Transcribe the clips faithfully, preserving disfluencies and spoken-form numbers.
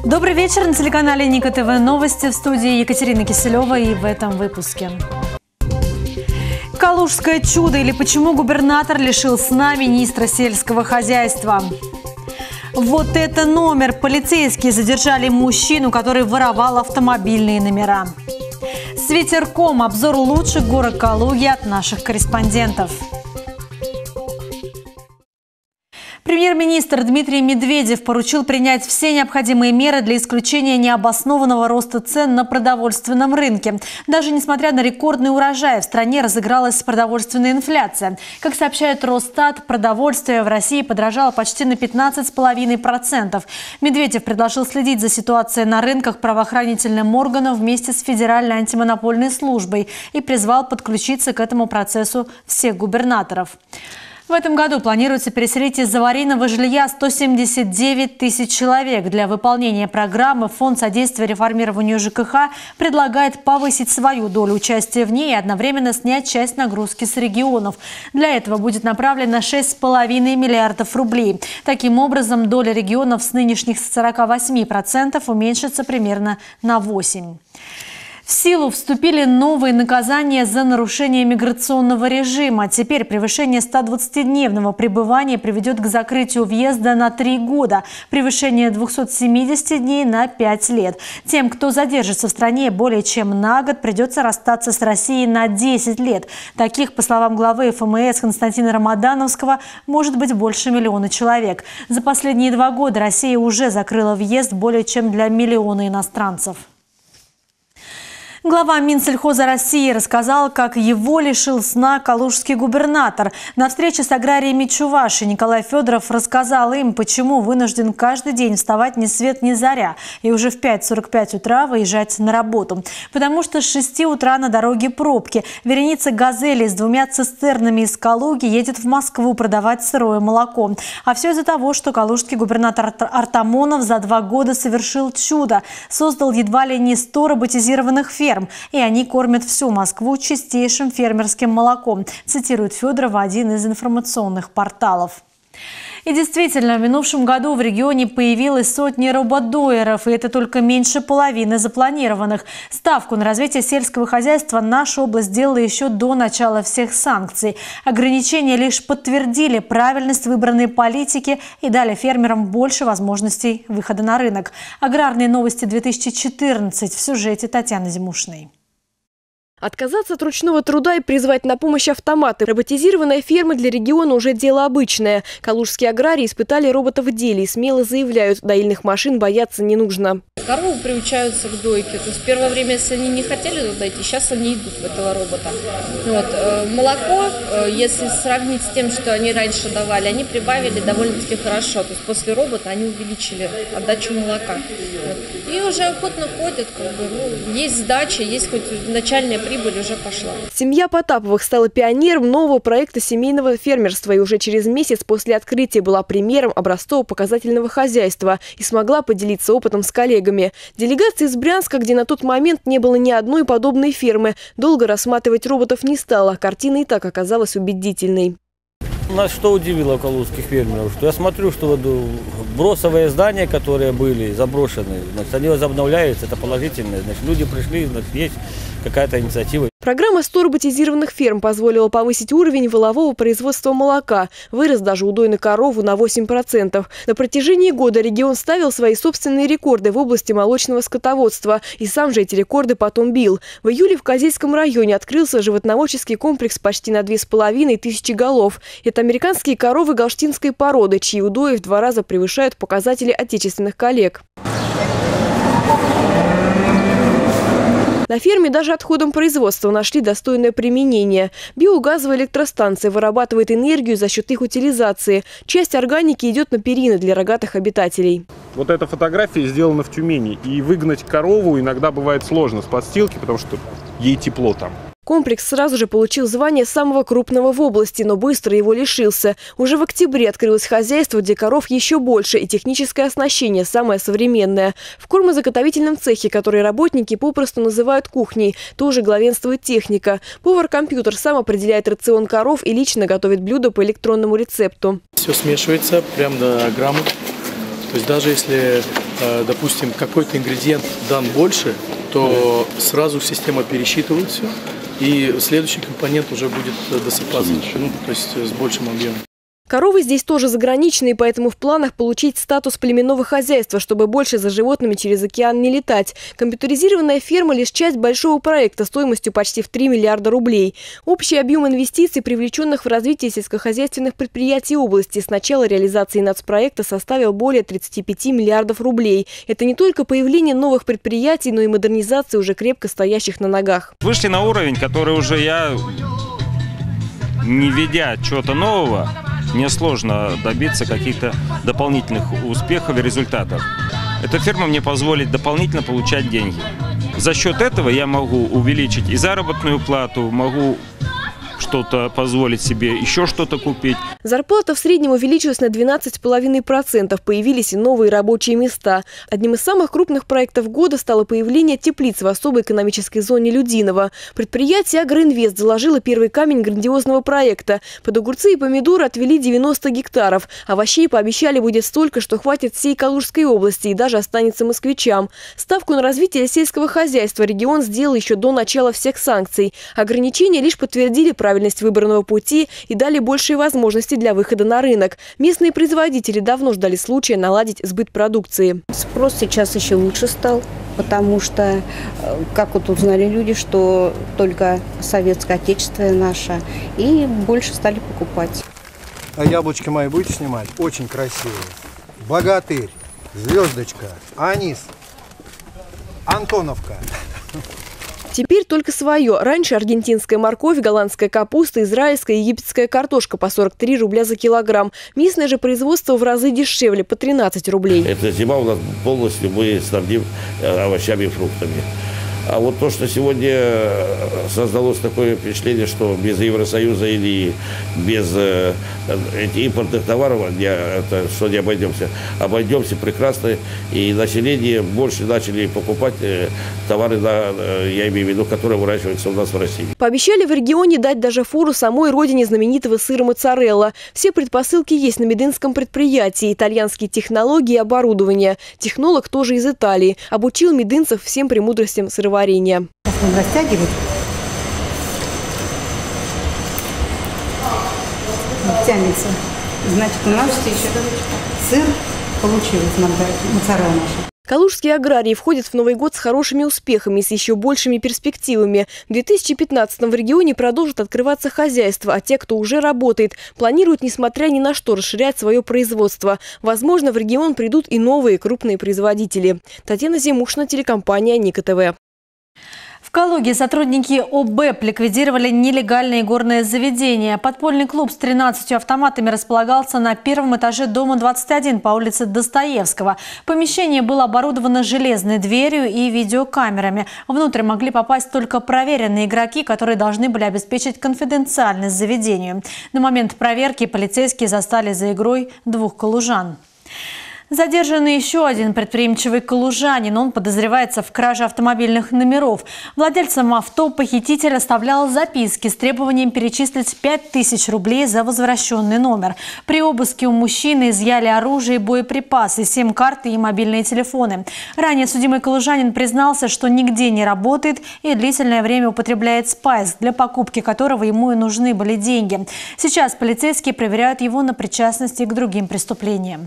Добрый вечер. На телеканале Ника ТВ новости, в студии Екатерина Киселева, и в этом выпуске. Калужское чудо или почему губернатор лишил сна министра сельского хозяйства. Вот это номер. Полицейские задержали мужчину, который воровал автомобильные номера. С ветерком. Обзор лучших горок Калуги от наших корреспондентов. Премьер-министр Дмитрий Медведев поручил принять все необходимые меры для исключения необоснованного роста цен на продовольственном рынке. Даже несмотря на рекордный урожай, в стране разыгралась продовольственная инфляция. Как сообщает Росстат, продовольствие в России подорожало почти на пятнадцать целых пять десятых процента. Медведев предложил следить за ситуацией на рынках правоохранительным органам вместе с Федеральной антимонопольной службой и призвал подключиться к этому процессу всех губернаторов. В этом году планируется переселить из аварийного жилья сто семьдесят девять тысяч человек. Для выполнения программы Фонд содействия реформированию ЖКХ предлагает повысить свою долю участия в ней и одновременно снять часть нагрузки с регионов. Для этого будет направлено шесть с половиной миллиардов рублей. Таким образом, доля регионов с нынешних сорока восьми процентов уменьшится примерно на восемь процентов. В силу вступили новые наказания за нарушение миграционного режима. Теперь превышение ста двадцатидневного пребывания приведет к закрытию въезда на три года, превышение двухсот семидесяти дней на пять лет. Тем, кто задержится в стране более чем на год, придется расстаться с Россией на десять лет. Таких, по словам главы эф эм эс Константина Рамадановского, может быть больше миллиона человек. За последние два года Россия уже закрыла въезд более чем для миллиона иностранцев. Глава Минсельхоза России рассказал, как его лишил сна калужский губернатор. На встрече с аграриями Чувашии Николай Федоров рассказал им, почему вынужден каждый день вставать ни свет ни заря и уже в пять сорок пять утра выезжать на работу. Потому что с шести утра на дороге пробки. Вереница газелей с двумя цистернами из Калуги едет в Москву продавать сырое молоко. А все из-за того, что калужский губернатор Артамонов за два года совершил чудо. Создал едва ли не сто роботизированных ферм. И они кормят всю Москву чистейшим фермерским молоком, цитирует Федорова один из информационных порталов. И действительно, в минувшем году в регионе появилось сотни роботдоеров, и это только меньше половины запланированных. Ставку на развитие сельского хозяйства наша область сделала еще до начала всех санкций. Ограничения лишь подтвердили правильность выбранной политики и дали фермерам больше возможностей выхода на рынок. Аграрные новости две тысячи четырнадцать в сюжете Татьяны Зимушной. Отказаться от ручного труда и призвать на помощь автоматы. Роботизированная ферма для региона уже дело обычное. Калужские аграрии испытали роботов в деле и смело заявляют, доильных машин бояться не нужно. Коровы приучаются к дойке. То есть в первое время, если они не хотели туда идти, сейчас они идут в этого робота. Вот. Молоко, если сравнить с тем, что они раньше давали, они прибавили довольно-таки хорошо. То есть после робота они увеличили отдачу молока. Вот. И уже охотно ходят. Как бы, ну, есть сдача, есть хоть начальная прибыль уже пошла. Семья Потаповых стала пионером нового проекта семейного фермерства и уже через месяц после открытия была примером образцово-показательного хозяйства и смогла поделиться опытом с коллегами. Делегация из Брянска, где на тот момент не было ни одной подобной фермы, долго рассматривать роботов не стала. Картина и так оказалась убедительной. Нас что удивило у калужских фермеров, что я смотрю, что вот бросовые здания, которые были заброшены, значит, они возобновляются, это положительно. Значит, люди пришли, значит, есть какая-то инициатива. Программа сто роботизированных ферм позволила повысить уровень валового производства молока. Вырос даже удой на корову на восемь процентов. На протяжении года регион ставил свои собственные рекорды в области молочного скотоводства. И сам же эти рекорды потом бил. В июле в Козельском районе открылся животноводческий комплекс почти на две с половиной тысячи голов. Это американские коровы галштинской породы, чьи удои в два раза превышают показатели отечественных коллег. На ферме даже отходом производства нашли достойное применение. Биогазовая электростанция вырабатывает энергию за счет их утилизации. Часть органики идет на перины для рогатых обитателей. Вот эта фотография сделана в Тюмени. И выгнать корову иногда бывает сложно с подстилки, потому что ей тепло там. Комплекс сразу же получил звание самого крупного в области, но быстро его лишился. Уже в октябре открылось хозяйство, где коров еще больше и техническое оснащение самое современное. В кормозаготовительном цехе, который работники попросту называют кухней, тоже главенствует техника. Повар-компьютер сам определяет рацион коров и лично готовит блюда по электронному рецепту. Все смешивается прямо до грамма. То есть даже если допустим, какой-то ингредиент дан больше, то сразу система пересчитывает все, и следующий компонент уже будет досыпаться, ну, то есть с большим объемом. Коровы здесь тоже заграничные, поэтому в планах получить статус племенного хозяйства, чтобы больше за животными через океан не летать. Компьютеризированная ферма – лишь часть большого проекта стоимостью почти в три миллиарда рублей. Общий объем инвестиций, привлеченных в развитие сельскохозяйственных предприятий области, с начала реализации нацпроекта составил более тридцати пяти миллиардов рублей. Это не только появление новых предприятий, но и модернизация уже крепко стоящих на ногах. Вышли на уровень, который уже я, не ведя чего-то нового, мне сложно добиться каких-то дополнительных успехов и результатов. Эта ферма мне позволит дополнительно получать деньги. За счет этого я могу увеличить и заработную плату, могу что-то позволить себе, еще что-то купить. Зарплата в среднем увеличилась на двенадцать целых пять десятых процента. Появились и новые рабочие места. Одним из самых крупных проектов года стало появление теплиц в особой экономической зоне Людиново. Предприятие «Агроинвест» заложило первый камень грандиозного проекта. Под огурцы и помидоры отвели девяносто гектаров. Овощей пообещали будет столько, что хватит всей Калужской области и даже останется москвичам. Ставку на развитие сельского хозяйства регион сделал еще до начала всех санкций. Ограничения лишь подтвердили правильность выбранного пути и дали большие возможности для выхода на рынок. Местные производители давно ждали случая наладить сбыт продукции. Спрос сейчас еще лучше стал, потому что, как вот узнали люди, что только советское отечество наше, и больше стали покупать. А яблочки мои будете снимать? Очень красивые. Богатырь, звездочка, анис, Антоновка. Теперь только свое. Раньше аргентинская морковь, голландская капуста, израильская и египетская картошка по сорок три рубля за килограмм. Местное же производство в разы дешевле, по тринадцать рублей. Эта зима у нас полностью мы снабдим овощами и фруктами. А вот то, что сегодня создалось такое впечатление, что без Евросоюза или без э, импортных товаров не, это, что не обойдемся, обойдемся прекрасно. И население больше начали покупать э, товары, на, э, я имею в виду, которые выращиваются у нас в России. Пообещали в регионе дать даже фору самой родине знаменитого сыра моцарелла. Все предпосылки есть на медынском предприятии. Итальянские технологии и оборудование. Технолог тоже из Италии. Обучил медынцев всем премудростям сыроварения. Сейчас будем растягивать. Тянется. Значит, у нас сыр получился, моцарелла наша. Калужские аграрии входят в Новый год с хорошими успехами и с еще большими перспективами. В две тысячи пятнадцатом в регионе продолжат открываться хозяйства, а те, кто уже работает, планируют, несмотря ни на что, расширять свое производство. Возможно, в регион придут и новые крупные производители. Татьяна Зимушина, телекомпания Ника ТВ. В Калуге сотрудники ОБЭП ликвидировали нелегальные игорные заведения. Подпольный клуб с тринадцатью автоматами располагался на первом этаже дома двадцать один по улице Достоевского. Помещение было оборудовано железной дверью и видеокамерами. Внутрь могли попасть только проверенные игроки, которые должны были обеспечить конфиденциальность заведению. На момент проверки полицейские застали за игрой двух калужан. Задержан еще один предприимчивый калужанин. Он подозревается в краже автомобильных номеров. Владельцам авто похититель оставлял записки с требованием перечислить пять тысяч рублей за возвращенный номер. При обыске у мужчины изъяли оружие и боеприпасы, сим-карты и мобильные телефоны. Ранее судимый калужанин признался, что нигде не работает и длительное время употребляет спайс, для покупки которого ему и нужны были деньги. Сейчас полицейские проверяют его на причастность к другим преступлениям.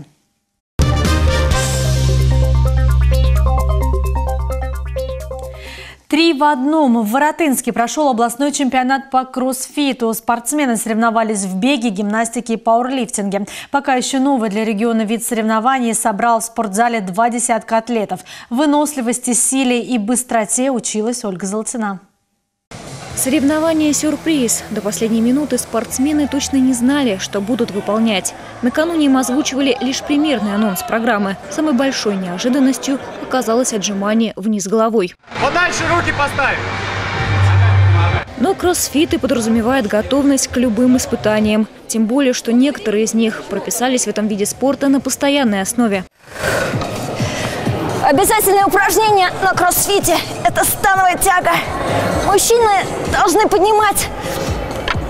Три в одном. В Воротынске прошел областной чемпионат по кроссфиту. Спортсмены соревновались в беге, гимнастике и пауэрлифтинге. Пока еще новый для региона вид соревнований собрал в спортзале два десятка атлетов. Выносливости, силе и быстроте училась Ольга Золотина. Соревнования «Сюрприз». До последней минуты спортсмены точно не знали, что будут выполнять. Накануне им озвучивали лишь примерный анонс программы. Самой большой неожиданностью оказалось отжимание вниз головой. Подальше руки поставь! Но кроссфиты подразумевает готовность к любым испытаниям. Тем более, что некоторые из них прописались в этом виде спорта на постоянной основе. Обязательное упражнение на кроссфите – это становая тяга. Мужчины должны поднимать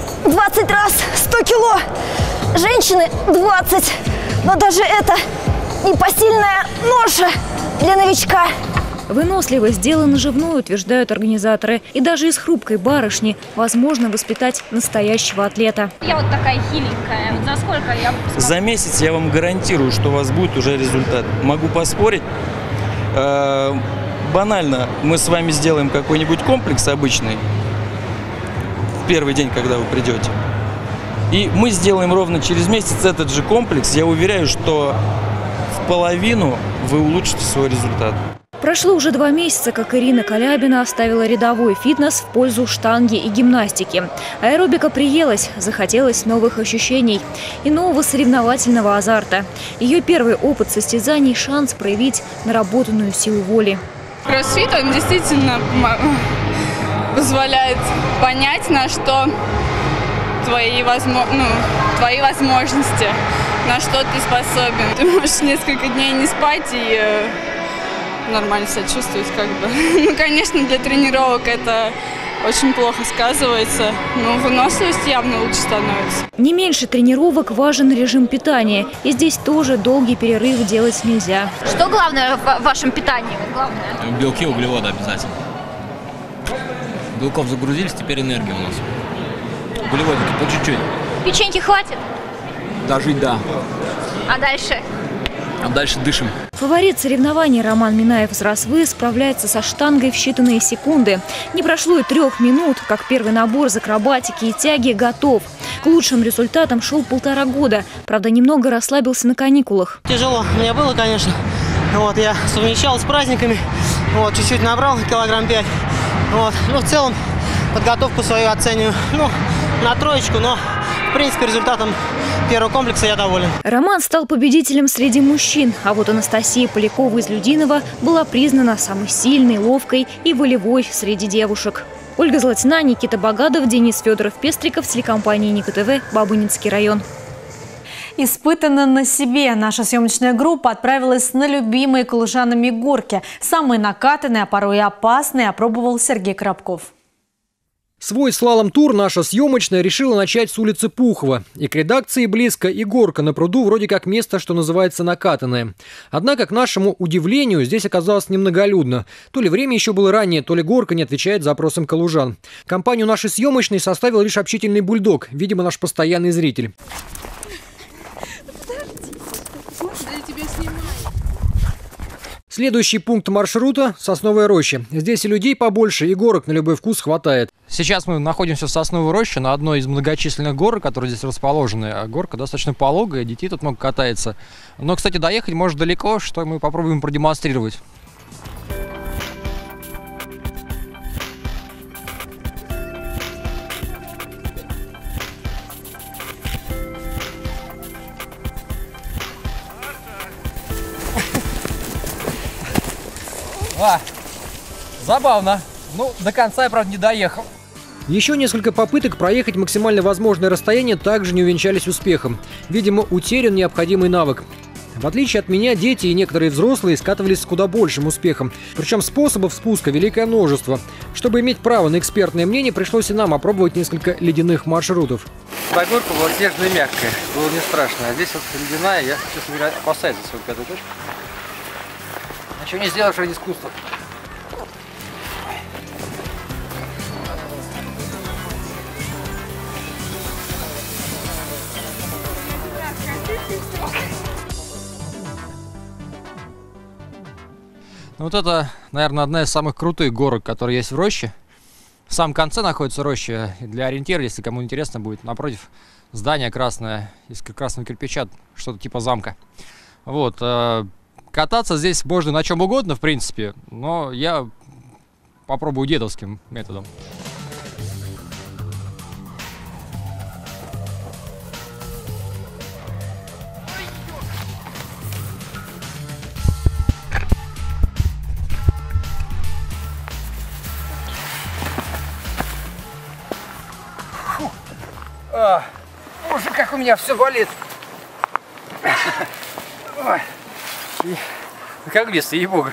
двадцать раз сто кило, женщины – двадцать. Но даже это непосильная ноша для новичка. Выносливость – дело наживное, утверждают организаторы. И даже из хрупкой барышни возможно воспитать настоящего атлета. Я вот такая хиленькая. Вот за сколько я... За месяц я вам гарантирую, что у вас будет уже результат. Могу поспорить. Э, банально, мы с вами сделаем какой-нибудь комплекс обычный в первый день, когда вы придете. И мы сделаем ровно через месяц этот же комплекс. Я уверяю, что в половину вы улучшите свой результат. Прошло уже два месяца, как Ирина Калябина оставила рядовой фитнес в пользу штанги и гимнастики. Аэробика приелась, захотелось новых ощущений и нового соревновательного азарта. Ее первый опыт состязаний – шанс проявить наработанную силу воли. Кроссфит, он действительно позволяет понять, на что твои, возможно, ну, твои возможности, на что ты способен. Ты можешь несколько дней не спать и нормально себя чувствовать, как бы. Ну, конечно, для тренировок это очень плохо сказывается, но выносливость явно лучше становится. Не меньше тренировок важен режим питания. И здесь тоже долгий перерыв делать нельзя. Что главное в вашем питании? Главное? Белки, углеводы обязательно. Белков загрузились, теперь энергия у нас. Углеводики по чуть-чуть. Печеньки хватит? Дожить, да. А дальше? А дальше дышим. Фаворит соревнований Роман Минаев из Росвы справляется со штангой в считанные секунды. Не прошло и трех минут, как первый набор с акробатики и тяги готов. К лучшим результатам шел полтора года. Правда, немного расслабился на каникулах. Тяжело мне было, конечно. Вот, я совмещал с праздниками. Вот, чуть-чуть набрал, килограмм пять. Вот, ну, в целом, подготовку свою оцениваю, ну, на троечку, но, в принципе, результатом первого комплекса я доволен. Роман стал победителем среди мужчин, а вот Анастасия Полякова из Людиного была признана самой сильной, ловкой и волевой среди девушек. Ольга Золотина, Никита Богадов, Денис Федоров-Пестриков, телекомпания Ника ТВ, Бабынинский район. Испытанно на себе наша съемочная группа отправилась на любимые калужанами горки. Самые накатанные, а порой и опасные, опробовал Сергей Коробков. Свой слалом-тур наша съемочная решила начать с улицы Пухова. И к редакции близко, и горка на пруду вроде как место, что называется, накатанное. Однако, к нашему удивлению, здесь оказалось немноголюдно. То ли время еще было раннее, то ли горка не отвечает запросам калужан. Компанию нашей съемочной составил лишь общительный бульдог, видимо, наш постоянный зритель. Следующий пункт маршрута – Сосновая роща. Здесь и людей побольше, и горок на любой вкус хватает. Сейчас мы находимся в Сосновой роще, на одной из многочисленных гор, которые здесь расположены. Горка достаточно пологая, детей тут много катается. Но, кстати, доехать может далеко, что мы попробуем продемонстрировать. А, забавно. Ну, до конца я, правда, не доехал. Еще несколько попыток проехать максимально возможное расстояние также не увенчались успехом. Видимо, утерян необходимый навык. В отличие от меня, дети и некоторые взрослые скатывались с куда большим успехом. Причем способов спуска великое множество. Чтобы иметь право на экспертное мнение, пришлось и нам опробовать несколько ледяных маршрутов. Горка была снежная и мягкая, было не страшно. А здесь вот ледяная, я, честно говоря, опасаюсь за свою пятую точку. Ничего не сделаешь ради искусства. Вот это, наверное, одна из самых крутых горок, которые есть в роще. В самом конце находится роща. Для ориентира, если кому интересно будет, напротив здание красное, из красного кирпича, что-то типа замка. Вот. Кататься здесь можно на чем угодно, в принципе, но я попробую дедовским методом. Фу. А, боже, как у меня все болит. Ой. Как в детстве, ей-богу.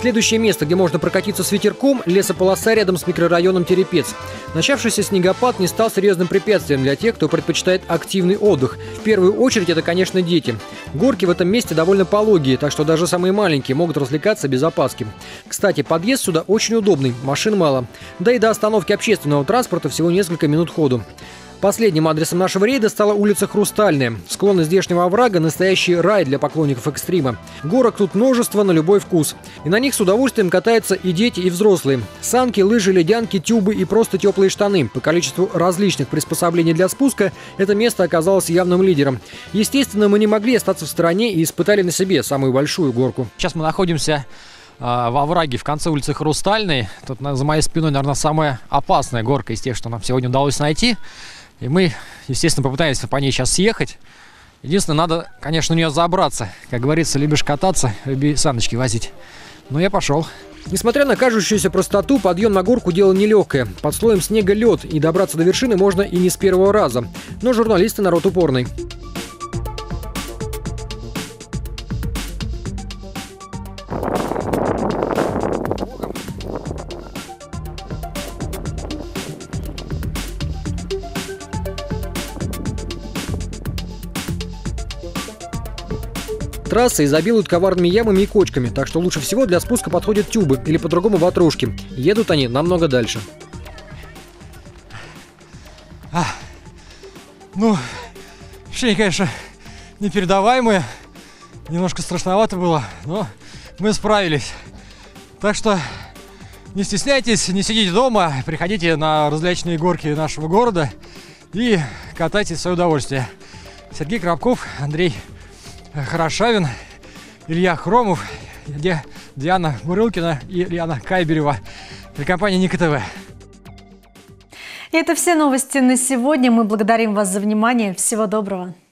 Следующее место, где можно прокатиться с ветерком – лесополоса рядом с микрорайоном Терепец. Начавшийся снегопад не стал серьезным препятствием для тех, кто предпочитает активный отдых. В первую очередь это, конечно, дети. Горки в этом месте довольно пологие, так что даже самые маленькие могут развлекаться без опаски. Кстати, подъезд сюда очень удобный, машин мало. Да и до остановки общественного транспорта всего несколько минут ходу. Последним адресом нашего рейда стала улица Хрустальная. Склоны здешнего оврага – настоящий рай для поклонников экстрима. Горок тут множество на любой вкус. И на них с удовольствием катаются и дети, и взрослые. Санки, лыжи, ледянки, тюбы и просто теплые штаны. По количеству различных приспособлений для спуска это место оказалось явным лидером. Естественно, мы не могли остаться в стороне и испытали на себе самую большую горку. Сейчас мы находимся э, во овраге в конце улицы Хрустальной. Тут за моей спиной, наверное, самая опасная горка из тех, что нам сегодня удалось найти. И мы, естественно, попытаемся по ней сейчас съехать. Единственное, надо, конечно, на нее забраться. Как говорится, любишь кататься, люби саночки возить. Но я пошел. Несмотря на кажущуюся простоту, подъем на горку дело нелегкое. Под слоем снега лед, и добраться до вершины можно и не с первого раза. Но журналисты народ упорный. Трассы изобилуют коварными ямами и кочками, так что лучше всего для спуска подходят тюбы или по-другому ватрушки. Едут они намного дальше. А, ну, ощущения, конечно, непередаваемые. Немножко страшновато было, но мы справились. Так что не стесняйтесь, не сидите дома, приходите на различные горки нашего города и катайтесь в свое удовольствие. Сергей Коробков, Андрей Хорошавин, Илья Хромов, Диана Бурылкина и Ильяна Кайберева для компании Ника ТВ. И это все новости на сегодня. Мы благодарим вас за внимание. Всего доброго.